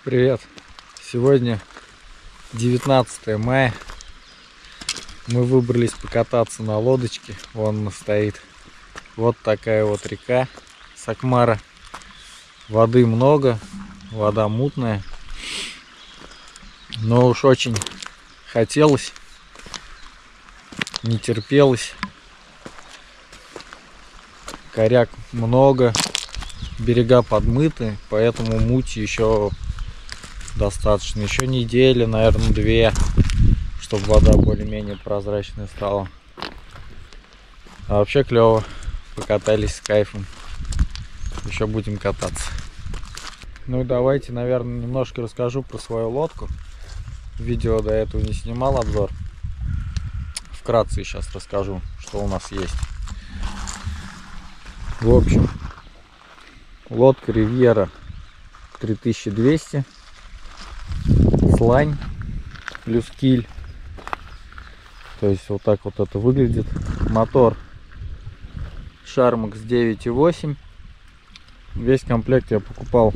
Привет! Сегодня 19 мая. Мы выбрались покататься на лодочке. Вон она стоит. Вот такая вот река Сакмара. Воды много, вода мутная. Но уж очень хотелось, не терпелось. Коряк много, берега подмыты, поэтому мути еще достаточно. Еще неделя, наверное, 2, чтобы вода более-менее прозрачная стала. А вообще клево. Покатались с кайфом. Еще будем кататься. Ну и давайте, наверное, немножко расскажу про свою лодку. Видео до этого не снимал обзор. Вкратце сейчас расскажу, что у нас есть. В общем, лодка Riviera 3200. Слань плюс киль. То есть вот так вот это выглядит. Мотор Sharmax 9.8. Весь комплект я покупал,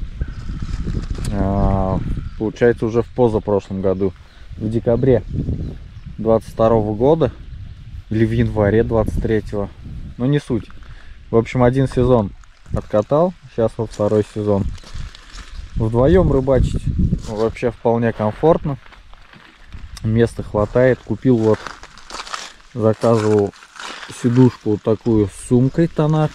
получается, уже в позапрошлом году, в декабре 22 года или в январе 23-го, но не суть. В общем, один сезон откатал, сейчас вот второй сезон. Вдвоем рыбачить вообще вполне комфортно, места хватает. Купил вот, заказывал сидушку вот такую с сумкой тонар.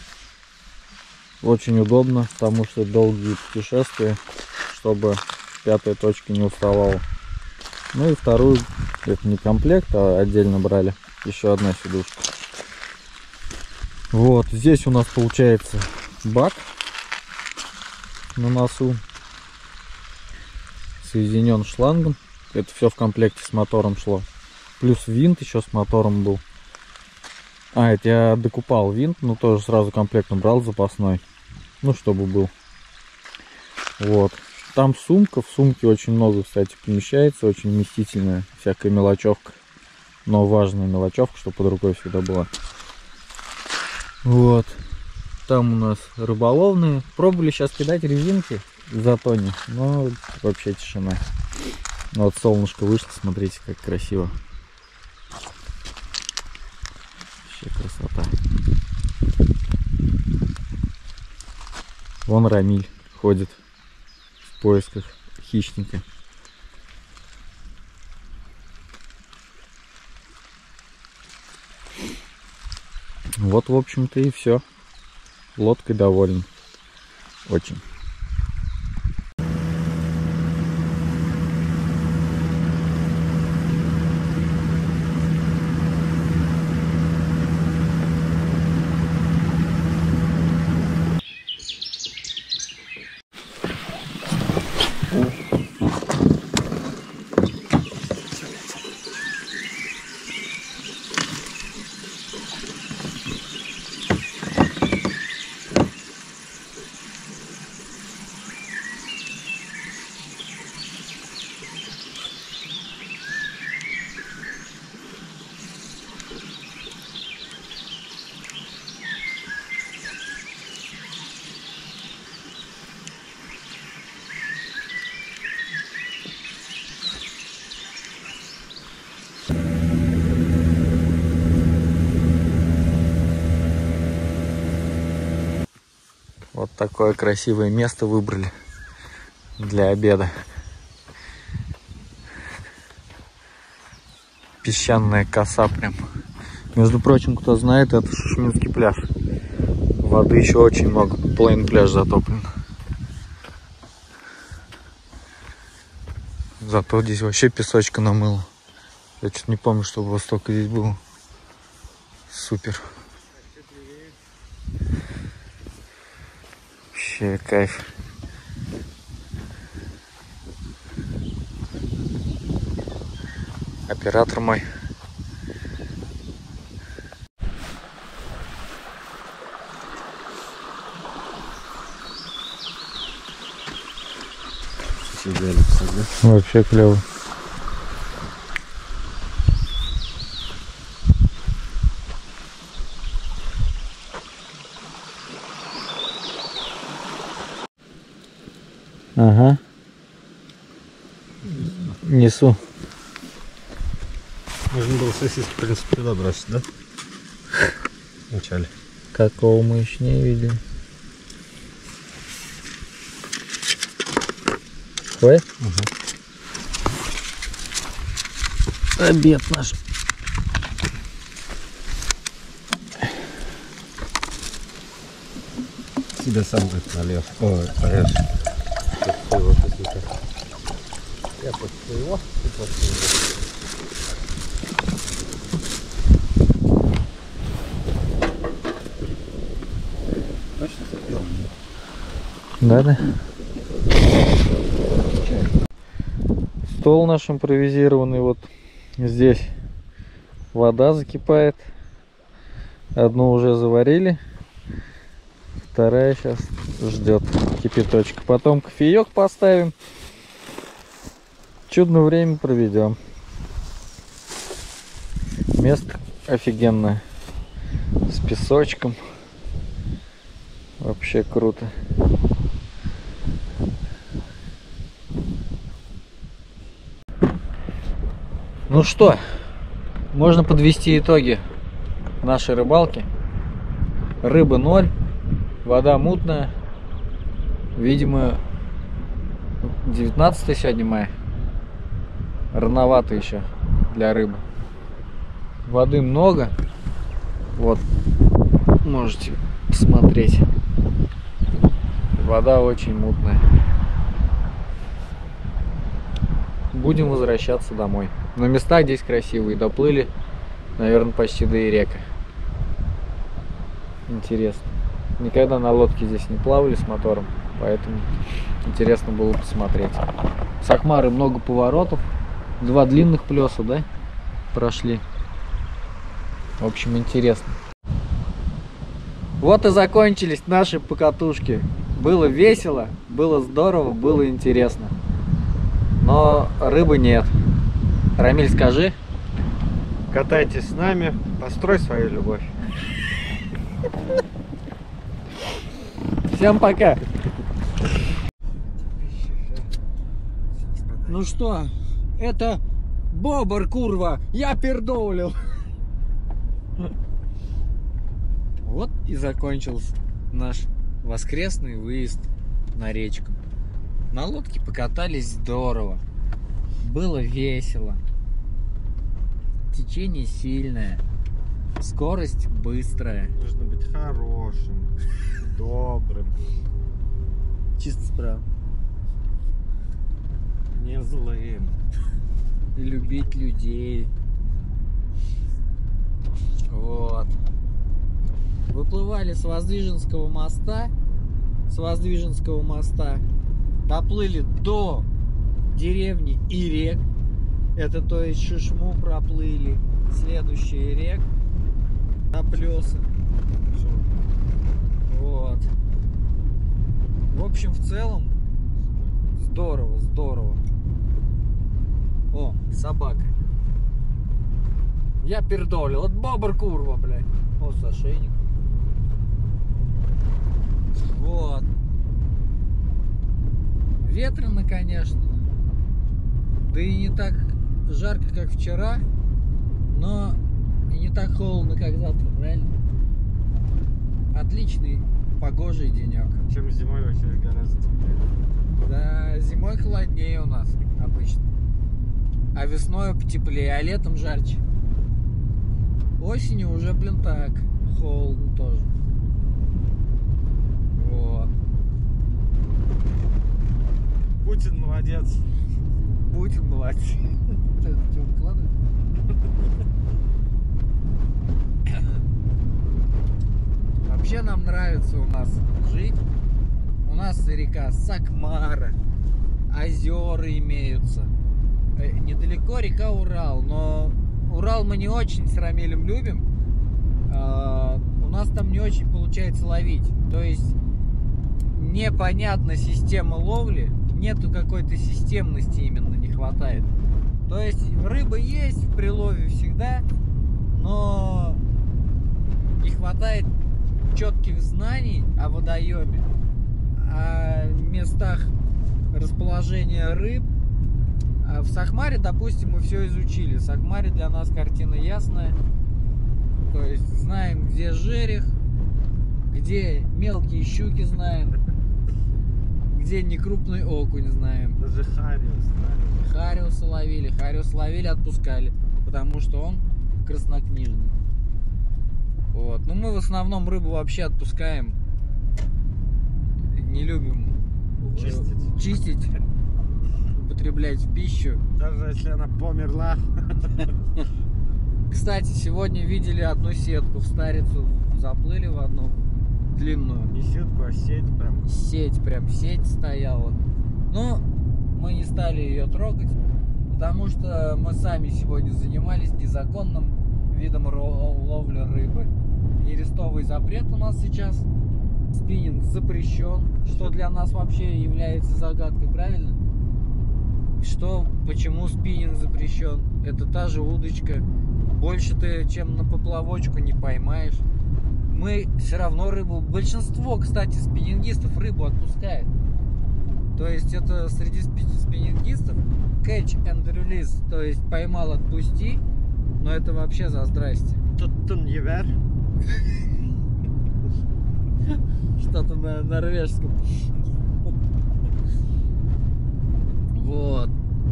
Очень удобно, потому что долгие путешествия, чтобы пятая точка не уставала. Ну и вторую, это не комплект, а отдельно брали, еще одна сидушка. Вот здесь у нас получается бак на носу, соединен шлангом. Это все в комплекте с мотором шло. Плюс винт еще с мотором был. Это я докупал винт, но тоже сразу комплектом брал запасной. Ну, чтобы был. Вот. Там сумка. В сумке очень много, кстати, помещается. Очень вместительная. Всякая мелочевка. Но важная мелочевка, чтобы под рукой всегда была. Вот. Там у нас рыболовные. Пробовали сейчас кидать резинки в затоне. Но вообще тишина. Вот солнышко вышло. Смотрите, как красиво. Вообще красота. Вон Рамиль ходит в поисках хищника. Вот, в общем-то, и все. Лодкой доволен. Очень. Вот такое красивое место выбрали для обеда. Песчаная коса прям. Между прочим, кто знает, это Шишминский пляж. Воды еще очень много. Половина пляжа затоплен. Зато здесь вообще песочка намыло. Я что-то не помню, чтобы вот столько здесь было. Супер. Вообще кайф. Оператор мой. Вообще клево. Ага. Несу. Нужно было сосиски, в принципе, туда бросить, да? Вначале. Какого мы еще не видели. Хватит? Угу. Обед наш. Себе сам будет налево. Ой, порежь. Я под своего, ты под своего. Точно запил? Да. Стол наш импровизированный. Вот здесь вода закипает. Одну уже заварили. Вторая сейчас ждет кипяточка. Потом кофеек поставим. Чудное время проведем. Место офигенное. С песочком. Вообще круто. Ну что, можно подвести итоги нашей рыбалки. Рыбы 0. Вода мутная. Видимо, 19 сегодня мая. Рановато еще для рыбы. Воды много. Вот, можете посмотреть. Вода очень мутная. Будем возвращаться домой. Но места здесь красивые. Доплыли, наверное, почти до Ирека. Интересно. Никогда на лодке здесь не плавали с мотором, поэтому интересно было посмотреть. С Ахмары много поворотов. 2 длинных плеса, да, прошли. В общем, интересно. Вот и закончились наши покатушки. Было весело, было здорово, было интересно. Но рыбы нет. Рамиль, скажи. Катайтесь с нами, построй свою любовь. Всем пока. Ну что, это бобр, курва, я пердолил. Вот и закончился наш воскресный выезд на речку. На лодке покатались здорово. Было весело. Течение сильное. Скорость быстрая. Нужно быть хорошим, добрым, Чисто справа. не злым. Любить людей. Вот. Выплывали с Воздвиженского моста. Доплыли до деревни Ирек. Это то есть Шишму проплыли. Следующий Ирек. На плесы. Вот. В общем, в целом здорово. О, собака. Я пердолил. Вот бобр, курва, блядь. О, с ошейником. Вот. Ветрено, конечно. Да и не так жарко, как вчера. Но и не так холодно, как завтра, правильно? Отличный погожий денек. Чем зимой вообще гораздо теплее. Да, зимой холоднее у нас обычно. А весной потеплее, а летом жарче. Осенью уже, блин, так. Холодно тоже. Вот. Путин молодец. Путин молодец. Что, выкладывать? Вообще нам нравится у нас жить. У нас река Сакмара, озера имеются. Недалеко река Урал, но Урал мы не очень с Рамилем любим. У нас там не очень получается ловить. То есть непонятна система ловли, нету какой-то системности именно, не хватает. То есть рыба есть в прилове всегда, но не хватает четких знаний о водоеме, о местах расположения рыб, А в Сахмаре, допустим, мы все изучили. В Сахмаре для нас картина ясная. То есть знаем, где жерех, где мелкие щуки знаем, где некрупный окунь знаем. Даже хариус. Хариуса ловили, отпускали, потому что он краснокнижный. Вот. Но мы в основном рыбу вообще отпускаем. Не любим чистить, употреблять в пищу. Даже если она померла. Кстати, сегодня видели одну сетку в Старицу, заплыли в одну длинную. Не сетку, а сеть прям. Сеть стояла. Но мы не стали ее трогать, потому что мы сами сегодня занимались незаконным видом ловли рыбы. Нерестовый запрет у нас сейчас. Спиннинг запрещен, что для нас вообще является загадкой, правильно? Почему спиннинг запрещен? Это та же удочка. Больше ты, чем на поплавочку, не поймаешь. Мы все равно рыбу... Большинство, кстати, спиннингистов рыбу отпускает. То есть это среди спиннингистов catch and release. То есть поймал, отпусти. Но это вообще за здрасте. Туттун евер. Что-то на норвежском. Вот.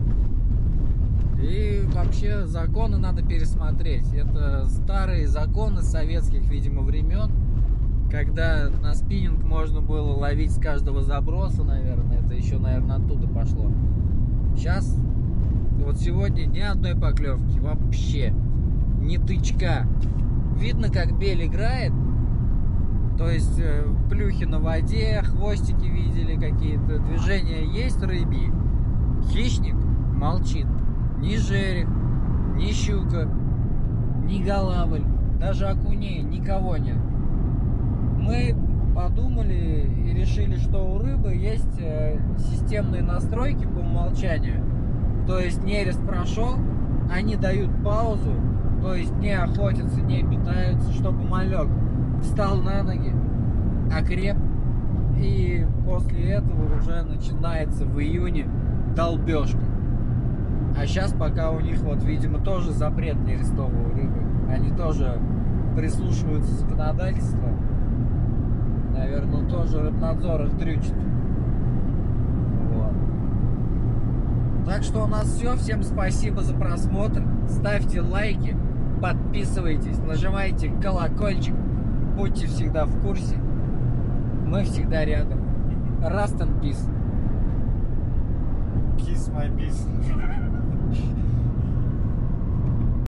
И вообще законы надо пересмотреть. Это старые законы советских, видимо, времен, когда на спиннинг можно было ловить с каждого заброса, наверное. Это еще, наверное, оттуда пошло. Сейчас, вот сегодня ни одной поклевки вообще. Ни тычка. Видно, как бель играет. То есть плюхи на воде, хвостики видели какие-то, движения есть рыбьи. Хищник молчит. Ни жерех, ни щука, ни голавль, даже окуней, никого нет. Мы подумали и решили, что у рыбы есть системные настройки по умолчанию. То есть нерест прошел, они дают паузу, то есть не охотятся, не питаются, чтобы малек встал на ноги, окреп, и после этого уже начинается в июне долбежка. А сейчас пока у них, вот, видимо, тоже запрет нерестовой рыбы. Они тоже прислушиваются к законодательству. Наверное, тоже Рыбнадзор их дрючит. Вот. Так что у нас все. Всем спасибо за просмотр. Ставьте лайки, подписывайтесь, нажимайте колокольчик. Будьте всегда в курсе. Мы всегда рядом. Rust and peace. Kiss my beast.